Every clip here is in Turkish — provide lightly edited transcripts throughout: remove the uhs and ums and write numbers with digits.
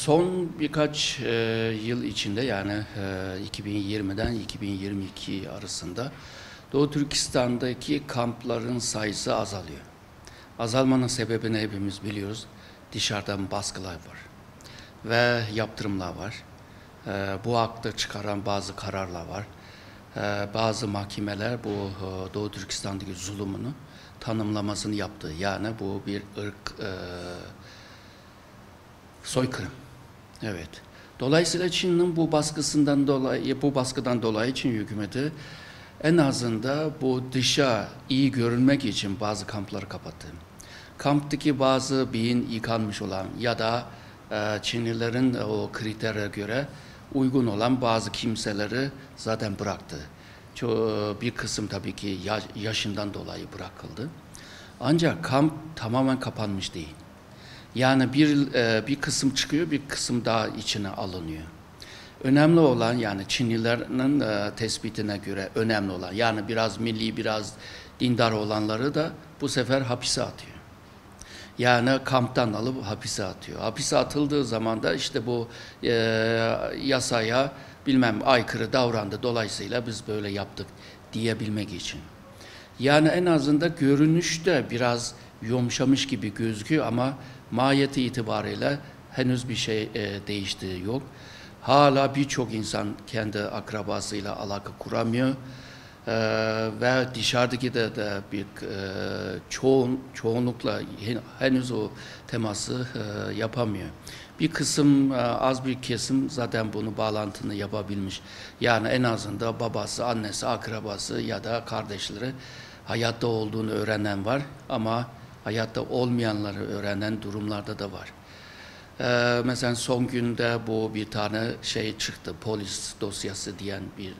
Son birkaç yıl içinde yani 2020'den 2022 arasında Doğu Türkistan'daki kampların sayısı azalıyor. Azalmanın sebebini hepimiz biliyoruz. Dışarıdan baskılar var ve yaptırımlar var. Bu hakta çıkaran bazı kararlar var. Bazı mahkemeler bu Doğu Türkistan'daki zulümünü tanımlamasını yaptı. Yani bu bir ırk soykırım. Evet. Dolayısıyla Çin'in bu baskıdan dolayı Çin hükümeti en azından bu dışa iyi görünmek için bazı kampları kapattı. Kamptaki bazı beyin yıkanmış olan ya da Çinlilerin o kritere göre uygun olan bazı kimseleri zaten bıraktı. Bir kısım tabii ki yaşından dolayı bırakıldı. Ancak kamp tamamen kapanmış değil. Yani bir kısım çıkıyor, bir kısım daha içine alınıyor. Önemli olan yani Çinlilerin tespitine göre önemli olan yani biraz milli, biraz dindar olanları da bu sefer hapise atıyor. Yani kamptan alıp hapise atıyor. Hapise atıldığı zaman da işte bu yasaya aykırı davrandı. Dolayısıyla biz böyle yaptık diyebilmek için. Yani en azından görünüşte biraz yumuşamış gibi gözüküyor ama mahiyeti itibariyle henüz bir şey değiştiği yok. Hala birçok insan kendi akrabasıyla alaka kuramıyor. Ve dışarıdaki de bir çoğunlukla henüz o teması yapamıyor. Bir kısım, az bir kesim zaten bunu bağlantını yapabilmiş. Yani en azından babası, annesi, akrabası ya da kardeşleri hayatta olduğunu öğrenen var ama hayatta olmayanları öğrenen durumlarda da var. Mesela son günde bu bir tane şey çıktı, polis dosyası diyen bir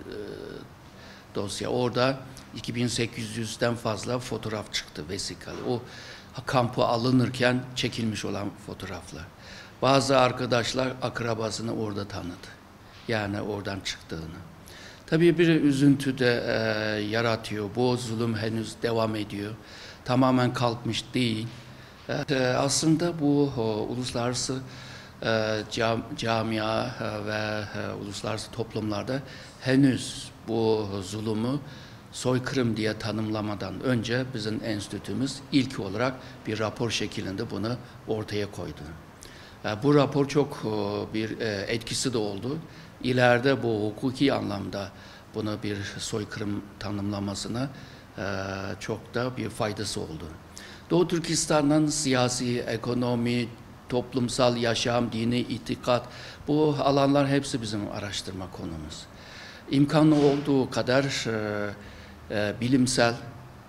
dosya. Orada 2800'den fazla fotoğraf çıktı vesikalı. O kampı alınırken çekilmiş olan fotoğraflar. Bazı arkadaşlar akrabasını orada tanıdı. Yani oradan çıktığını. Tabii bir üzüntü de yaratıyor. Bu zulüm henüz devam ediyor. Tamamen kalkmış değil. Aslında bu uluslararası camia ve uluslararası toplumlarda henüz bu zulümü soykırım diye tanımlamadan önce bizim enstitümüz ilk olarak bir rapor şeklinde bunu ortaya koydu. Bu rapor çok bir etkisi de oldu. İleride bu hukuki anlamda bunu bir soykırım tanımlamasına çok da bir faydası oldu. Doğu Türkistan'ın siyasi, ekonomi, toplumsal yaşam, dini, itikat bu alanlar hepsi bizim araştırma konumuz. İmkanlı olduğu kadar bilimsel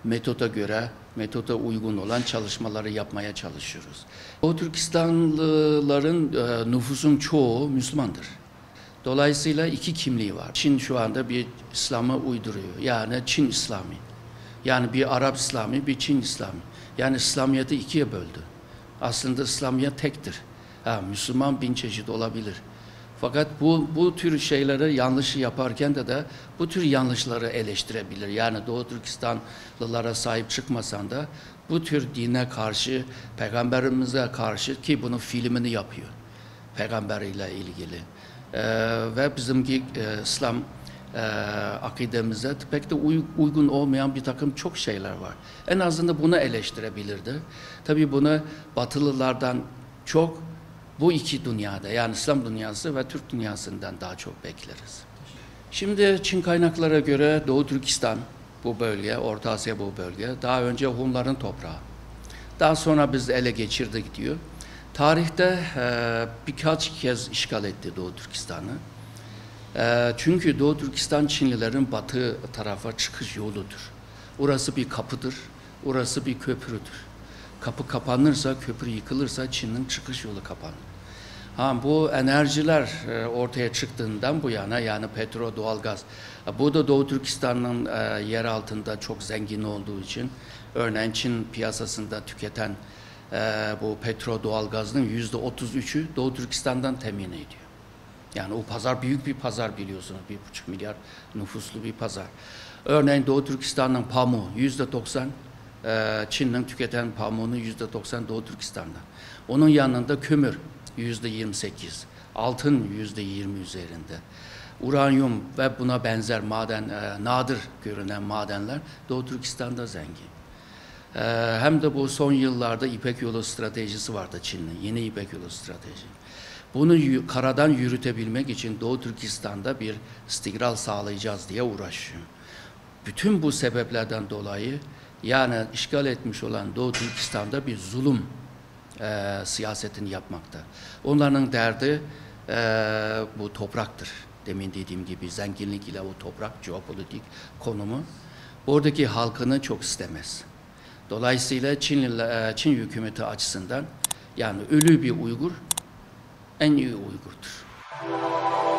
metoda uygun olan çalışmaları yapmaya çalışıyoruz. Doğu Türkistanlıların nüfusun çoğu Müslümandır. Dolayısıyla iki kimliği var. Çin şu anda bir İslam'ı uyduruyor. Yani Çin İslami. Yani bir Arap İslami, bir Çin İslami. Yani İslamiyet'i ikiye böldü. Aslında İslamiyet tektir. Müslüman bin çeşit olabilir. Fakat bu tür şeyleri yanlışı yaparken de bu tür yanlışları eleştirebilir. Yani Doğu Türkistanlılara sahip çıkmasan da bu tür dine karşı, peygamberimize karşı ki bunun filmini yapıyor. Peygamberiyle ilgili. Ve bizimki İslam akidemize pek de uygun olmayan bir takım çok şeyler var. En azından bunu eleştirebilirdi. Tabii bunu Batılılardan çok bu iki dünyada yani İslam dünyası ve Türk dünyasından daha çok bekleriz. Şimdi Çin kaynaklara göre Doğu Türkistan bu bölge, Orta Asya bu bölge daha önce Hunların toprağı. Daha sonra biz ele geçirdik diyor. Tarihte birkaç kez işgal etti Doğu Türkistan'ı. Çünkü Doğu Türkistan Çinlilerin batı tarafa çıkış yoludur. Orası bir kapıdır, orası bir köprüdür. Kapı kapanırsa, köprü yıkılırsa Çin'in çıkış yolu kapanır. Bu enerjiler ortaya çıktığından bu yana yani petrol, doğalgaz. Bu da Doğu Türkistan'ın yer altında çok zengin olduğu için örneğin Çin piyasasında tüketen bu petrol, doğalgazın %33'ü Doğu Türkistan'dan temin ediyor. Yani o pazar büyük bir pazar biliyorsunuz. 1,5 milyar nüfuslu bir pazar. Örneğin Doğu Türkistan'ın pamuğu %90, Çin'in tüketen pamuğunu %90 Doğu Türkistan'dan. Onun yanında kömür. %28, altın %20 üzerinde. Uranyum ve buna benzer nadir görünen madenler Doğu Türkistan'da zengin. Hem de bu son yıllarda İpek Yolu stratejisi vardı Çin'in, yeni İpek Yolu strateji. Bunu karadan yürütebilmek için Doğu Türkistan'da bir istikrar sağlayacağız diye uğraşıyor. Bütün bu sebeplerden dolayı yani işgal etmiş olan Doğu Türkistan'da bir zulüm siyasetini yapmakta. Onların derdi bu topraktır. Demin dediğim gibi zenginlik ile o toprak, jeopolitik konumu oradaki halkını çok istemez. Dolayısıyla Çin hükümeti açısından yani ölü bir Uygur en iyi Uygur'dur.